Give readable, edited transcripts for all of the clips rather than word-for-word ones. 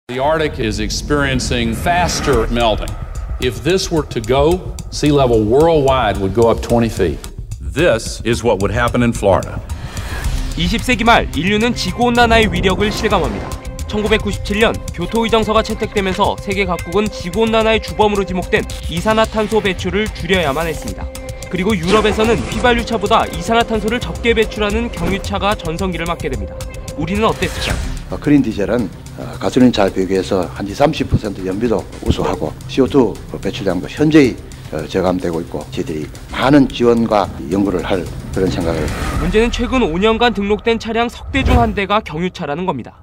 The Arctic is experiencing faster melting. If this were to go, sea level worldwide would go up 20 feet. This is what would happen in Florida. 20세기 말 인류는 지구온난화의 위력을 실감합니다. 1997년 교토의정서가 채택되면서 세계 각국은 지구온난화의 주범으로 지목된 이산화탄소 배출을 줄여야만 했습니다. 그리고 유럽에서는 휘발유차보다 이산화탄소를 적게 배출하는 경유차가 전성기를 맞게 됩니다. 우리는 어땠을까요? 클린 디젤은 가솔린차에 비교해서 한 20-30% 연비도 우수하고 CO2 배출량도 현저히 저감되고 있고 저희들이 많은 지원과 연구를 할 그런 생각을. 문제는 최근 5년간 등록된 차량 석 대 중 한 대가 경유차라는 겁니다.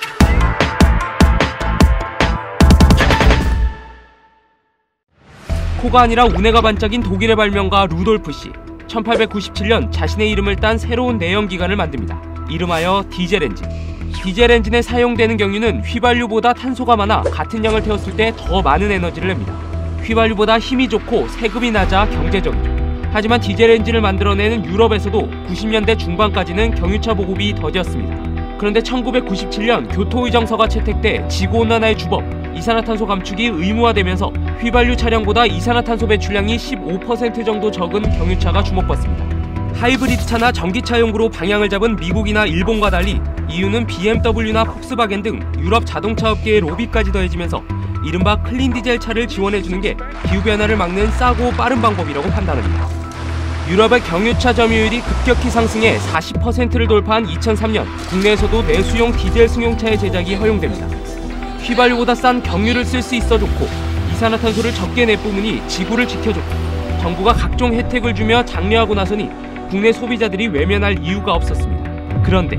코가 아니라 운해가 반짝인 독일의 발명가 루돌프 씨. 1897년 자신의 이름을 딴 새로운 내연기관을 만듭니다. 이름하여 디젤 엔진. 디젤 엔진에 사용되는 경유는 휘발유보다 탄소가 많아 같은 양을 태웠을 때 더 많은 에너지를 냅니다. 휘발유보다 힘이 좋고 세금이 낮아 경제적이죠. 하지만 디젤 엔진을 만들어내는 유럽에서도 90년대 중반까지는 경유차 보급이 더뎠습니다. 그런데 1997년 교토의정서가 채택돼 지구온난화의 주범, 이산화탄소 감축이 의무화되면서 휘발유 차량보다 이산화탄소 배출량이 15% 정도 적은 경유차가 주목받습니다. 하이브리드차나 전기차 용구로 방향을 잡은 미국이나 일본과 달리 EU는 BMW나 폭스바겐 등 유럽 자동차 업계의 로비까지 더해지면서 이른바 클린 디젤 차를 지원해주는 게 기후변화를 막는 싸고 빠른 방법이라고 판단합니다. 유럽의 경유차 점유율이 급격히 상승해 40%를 돌파한 2003년 국내에서도 내수용 디젤 승용차의 제작이 허용됩니다. 휘발유보다 싼 경유를 쓸 수 있어 좋고 이산화탄소를 적게 내뿜으니 지구를 지켜줬고 정부가 각종 혜택을 주며 장려하고 나서니 국내 소비자들이 외면할 이유가 없었습니다. 그런데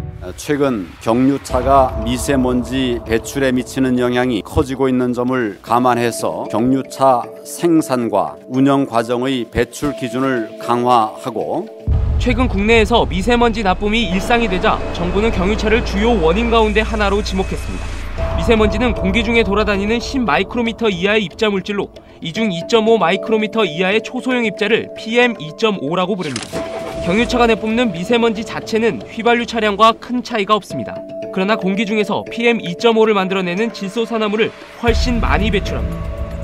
최근 경유차가 미세먼지 배출에 미치는 영향이 커지고 있는 점을 감안해서 경유차 생산과 운영 과정의 배출 기준을 강화하고 최근 국내에서 미세먼지 나쁨이 일상이 되자 정부는 경유차를 주요 원인 가운데 하나로 지목했습니다. 미세먼지는 공기 중에 돌아다니는 10마이크로미터 이하의 입자 물질로 이 중 2.5 마이크로미터 이하의 초소형 입자를 PM2.5라고 부릅니다. 경유차가 내뿜는 미세먼지 자체는 휘발유 차량과 큰 차이가 없습니다. 그러나 공기 중에서 PM2.5를 만들어내는 질소산화물을 훨씬 많이 배출합니다.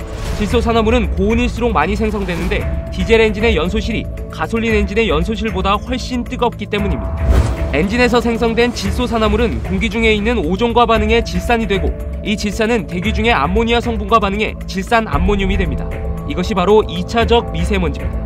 질소산화물은 고온일수록 많이 생성되는데 디젤 엔진의 연소실이 가솔린 엔진의 연소실보다 훨씬 뜨겁기 때문입니다. 엔진에서 생성된 질소산화물은 공기 중에 있는 오존과 반응해 질산이 되고 이 질산은 대기 중의 암모니아 성분과 반응해 질산 암모늄이 됩니다. 이것이 바로 2차적 미세먼지입니다.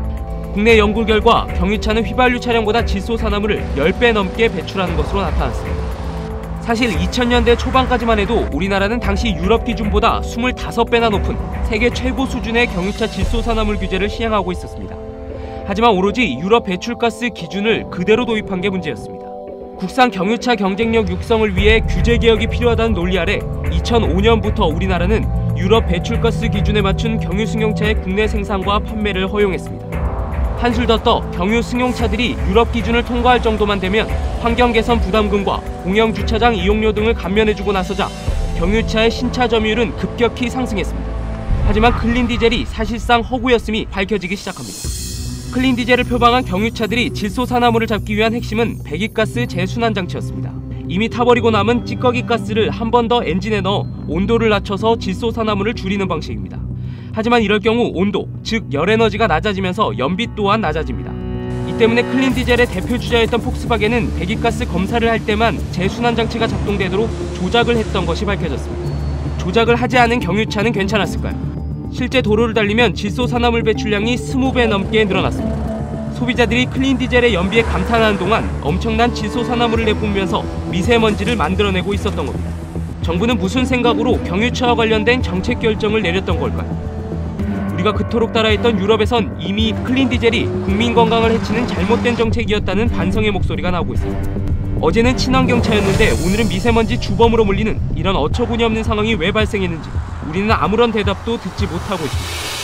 국내 연구 결과 경유차는 휘발유 차량보다 질소산화물을 10배 넘게 배출하는 것으로 나타났습니다. 사실 2000년대 초반까지만 해도 우리나라는 당시 유럽 기준보다 25배나 높은 세계 최고 수준의 경유차 질소산화물 규제를 시행하고 있었습니다. 하지만 오로지 유럽 배출가스 기준을 그대로 도입한 게 문제였습니다. 국산 경유차 경쟁력 육성을 위해 규제 개혁이 필요하다는 논리 아래 2005년부터 우리나라는 유럽 배출가스 기준에 맞춘 경유 승용차의 국내 생산과 판매를 허용했습니다. 한술 더 떠 경유 승용차들이 유럽 기준을 통과할 정도만 되면 환경 개선 부담금과 공영 주차장 이용료 등을 감면해주고 나서자 경유차의 신차 점유율은 급격히 상승했습니다. 하지만 클린 디젤이 사실상 허구였음이 밝혀지기 시작합니다. 클린 디젤을 표방한 경유차들이 질소산화물을 잡기 위한 핵심은 배기가스 재순환 장치였습니다. 이미 타버리고 남은 찌꺼기 가스를 한 번 더 엔진에 넣어 온도를 낮춰서 질소산화물을 줄이는 방식입니다. 하지만 이럴 경우 온도, 즉 열에너지가 낮아지면서 연비 또한 낮아집니다. 이 때문에 클린 디젤의 대표 주자였던 폭스바겐은 배기가스 검사를 할 때만 재순환 장치가 작동되도록 조작을 했던 것이 밝혀졌습니다. 조작을 하지 않은 경유차는 괜찮았을까요? 실제 도로를 달리면 질소산화물 배출량이 20배 넘게 늘어났습니다. 소비자들이 클린 디젤의 연비에 감탄하는 동안 엄청난 질소산화물을 내뿜으면서 미세먼지를 만들어내고 있었던 겁니다. 정부는 무슨 생각으로 경유차와 관련된 정책 결정을 내렸던 걸까요? 우리가 그토록 따라했던 유럽에선 이미 클린 디젤이 국민 건강을 해치는 잘못된 정책이었다는 반성의 목소리가 나오고 있습니다. 어제는 친환경차였는데 오늘은 미세먼지 주범으로 몰리는 이런 어처구니 없는 상황이 왜 발생했는지 우리는 아무런 대답도 듣지 못하고 있습니다.